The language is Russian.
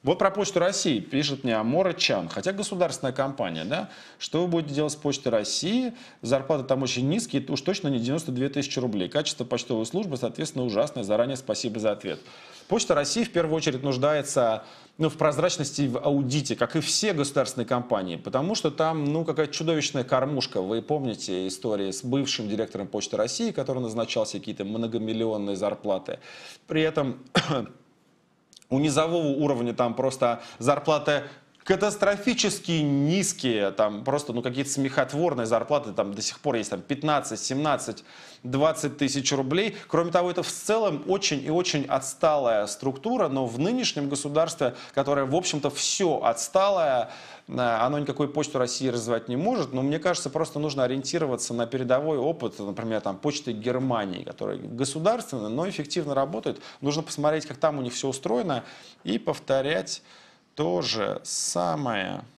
Вот про Почту России пишет мне Амора Чан. Хотя государственная компания, да? Что вы будете делать с Почтой России? Зарплаты там очень низкие, уж точно не 92 тысячи рублей. Качество почтовой службы, соответственно, ужасное. Заранее спасибо за ответ. Почта России в первую очередь нуждается в прозрачности и в аудите, как и все государственные компании, потому что там какая-то чудовищная кормушка. Вы помните истории с бывшим директором Почты России, который назначал себе какие-то многомиллионные зарплаты. При этом у низового уровня там просто зарплаты катастрофически низкие, там просто какие-то смехотворные зарплаты, там до сих пор есть там 15, 17, 20 тысяч рублей. Кроме того, это в целом очень и очень отсталая структура, но в нынешнем государстве, которое, в общем-то, все отсталое, оно никакой Почту России развивать не может, но мне кажется, просто нужно ориентироваться на передовой опыт, например, там, Почты Германии, которая государственная, но эффективно работает. Нужно посмотреть, как там у них все устроено, и повторять то же самое.